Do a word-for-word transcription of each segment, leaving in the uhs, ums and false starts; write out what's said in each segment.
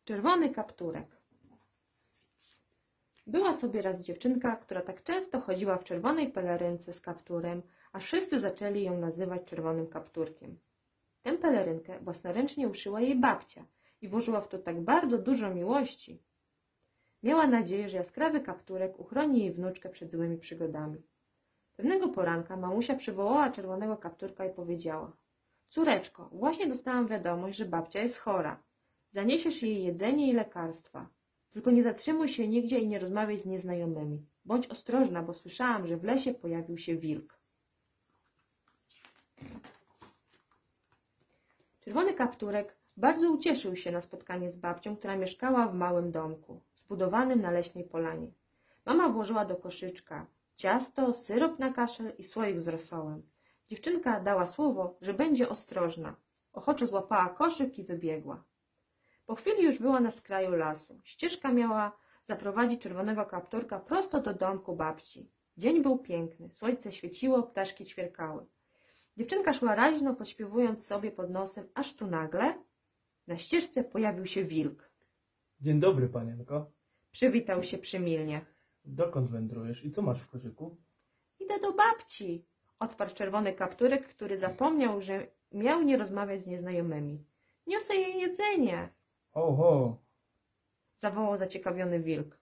Czerwony kapturek. Była sobie raz dziewczynka, która tak często chodziła w czerwonej pelerynce z kapturem, aż wszyscy zaczęli ją nazywać czerwonym kapturkiem. Tę pelerynkę własnoręcznie uszyła jej babcia i włożyła w to tak bardzo dużo miłości. Miała nadzieję, że jaskrawy kapturek uchroni jej wnuczkę przed złymi przygodami. Pewnego poranka mamusia przywołała czerwonego kapturka i powiedziała: córeczko, właśnie dostałam wiadomość, że babcia jest chora. Zaniesiesz jej jedzenie i lekarstwa. Tylko nie zatrzymuj się nigdzie i nie rozmawiaj z nieznajomymi. Bądź ostrożna, bo słyszałam, że w lesie pojawił się wilk. Czerwony kapturek bardzo ucieszył się na spotkanie z babcią, która mieszkała w małym domku, zbudowanym na leśnej polanie. Mama włożyła do koszyczka ciasto, syrop na kaszel i słoik z rosołem. Dziewczynka dała słowo, że będzie ostrożna. Ochoczo złapała koszyk i wybiegła. Po chwili już była na skraju lasu. Ścieżka miała zaprowadzić czerwonego kapturka prosto do domku babci. Dzień był piękny, słońce świeciło, ptaszki ćwierkały. Dziewczynka szła raźno, podśpiewując sobie pod nosem, aż tu nagle na ścieżce pojawił się wilk. Dzień dobry, panienko. Przywitał się przymilnie. Dokąd wędrujesz i co masz w koszyku? Idę do babci, odparł czerwony kapturek, który zapomniał, że miał nie rozmawiać z nieznajomymi. Niosę jej jedzenie. Ho, ho. Zawołał zaciekawiony wilk.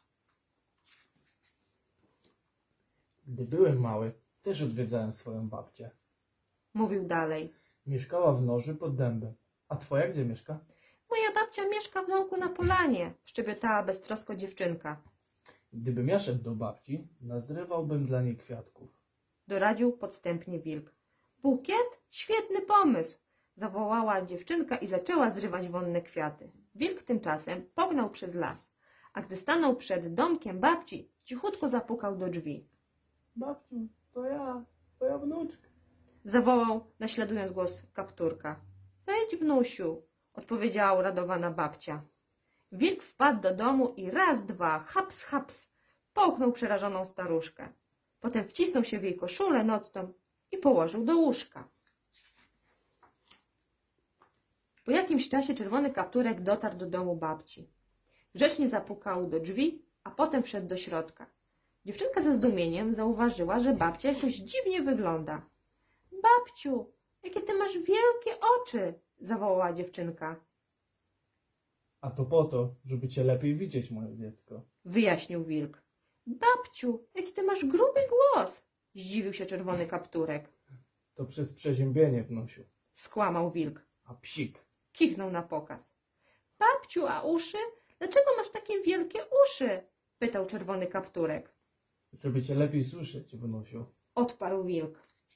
Gdy byłem mały, też odwiedzałem swoją babcię. Mówił dalej. Mieszkała w Noży pod dębem. A twoja gdzie mieszka? Moja babcia mieszka w domku na polanie, szczebiotała beztrosko dziewczynka. Gdybym ja szedł do babci, nazrywałbym dla niej kwiatków. Doradził podstępnie wilk. Bukiet? Świetny pomysł! Zawołała dziewczynka i zaczęła zrywać wonne kwiaty. Wilk tymczasem pognał przez las, a gdy stanął przed domkiem babci, cichutko zapukał do drzwi. Babciu, to ja, twoja wnuczka. Zawołał, naśladując głos kapturka. Wejdź, wnusiu, odpowiedziała uradowana babcia. Wilk wpadł do domu i raz, dwa, haps, haps, połknął przerażoną staruszkę. Potem wcisnął się w jej koszulę nocną i położył do łóżka. Po jakimś czasie czerwony kapturek dotarł do domu babci. Grzecznie zapukał do drzwi, a potem wszedł do środka. Dziewczynka ze zdumieniem zauważyła, że babcia jakoś dziwnie wygląda. Babciu, jakie ty masz wielkie oczy! Zawołała dziewczynka. A to po to, żeby cię lepiej widzieć, moje dziecko. Wyjaśnił wilk. Babciu, jaki ty masz gruby głos! Zdziwił się czerwony kapturek. To przez przeziębienie, wnusiu. Skłamał wilk. A psik. Kichnął na pokaz. Babciu, a uszy? Dlaczego masz takie wielkie uszy? Pytał czerwony kapturek. Żeby cię lepiej słyszeć, wnusiu. Odparł wilk.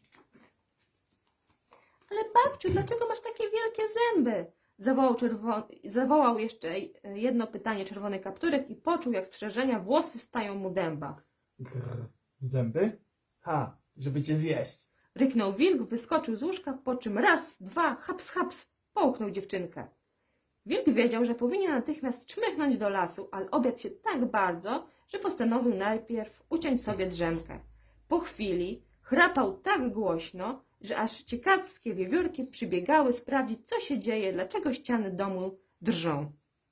Ale babciu, dlaczego masz takie wielkie zęby? Zawołał, czerwo... Zawołał jeszcze jedno pytanie czerwony kapturek i poczuł, jak z przerażenia włosy stają mu dęba. Grr. Zęby? Ha, żeby cię zjeść. Ryknął wilk, wyskoczył z łóżka, po czym raz, dwa, haps, haps, połknął dziewczynkę. Wilk wiedział, że powinien natychmiast czmychnąć do lasu, ale obiadł się tak bardzo, że postanowił najpierw uciąć sobie drzemkę. Po chwili chrapał tak głośno, że aż ciekawskie wiewiórki przybiegały sprawdzić, co się dzieje, dlaczego ściany domu drżą.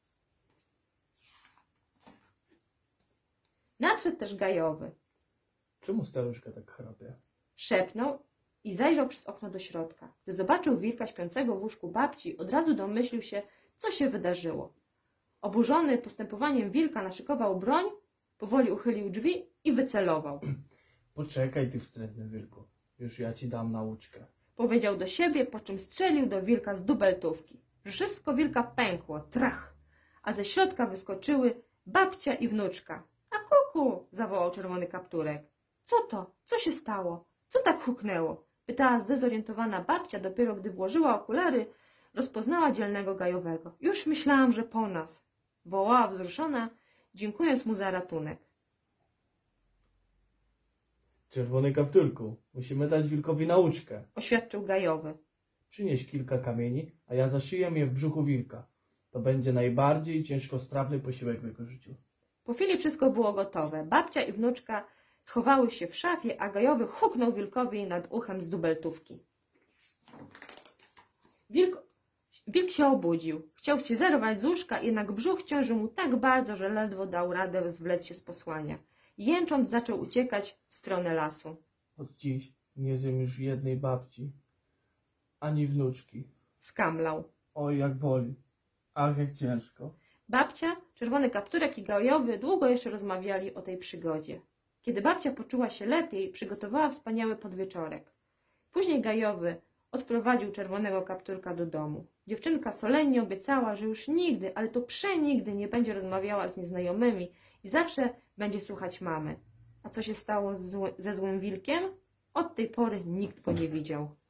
Nadszedł też gajowy. Czemu staruszka tak chrapie? Szepnął i zajrzał przez okno do środka. Gdy zobaczył wilka śpiącego w łóżku babci, od razu domyślił się, co się wydarzyło. Oburzony postępowaniem wilka naszykował broń, powoli uchylił drzwi i wycelował. Poczekaj, ty wstrętny wilku. Już ja ci dam nauczkę. Powiedział do siebie, po czym strzelił do wilka z dubeltówki. Wszystko wilka pękło, trach, a ze środka wyskoczyły babcia i wnuczka. A kuku, zawołał czerwony kapturek. Co to? Co się stało? Co tak huknęło? Pytała zdezorientowana babcia, dopiero gdy włożyła okulary, rozpoznała dzielnego gajowego. Już myślałam, że po nas, wołała wzruszona, dziękując mu za ratunek. Czerwony kapturku, musimy dać wilkowi nauczkę. Oświadczył gajowy. Przynieś kilka kamieni, a ja zaszyję je w brzuchu wilka. To będzie najbardziej ciężkostrawny posiłek w jego życiu. Po chwili wszystko było gotowe. Babcia i wnuczka schowały się w szafie, a gajowy huknął wilkowi nad uchem z dubeltówki. Wilk Wilk się obudził. Chciał się zerwać z łóżka, jednak brzuch ciążył mu tak bardzo, że ledwo dał radę zwlec się z posłania. Jęcząc zaczął uciekać w stronę lasu. Od dziś nie zjem już jednej babci, ani wnuczki. Skamlał. Oj, jak boli. Ach, jak ciężko. Babcia, czerwony kapturek i gajowy długo jeszcze rozmawiali o tej przygodzie. Kiedy babcia poczuła się lepiej, przygotowała wspaniały podwieczorek. Później gajowy odprowadził czerwonego kapturka do domu. Dziewczynka solennie obiecała, że już nigdy, ale to przenigdy nie będzie rozmawiała z nieznajomymi i zawsze będzie słuchać mamy. A co się stało z zły, ze złym wilkiem? Od tej pory nikt go nie widział.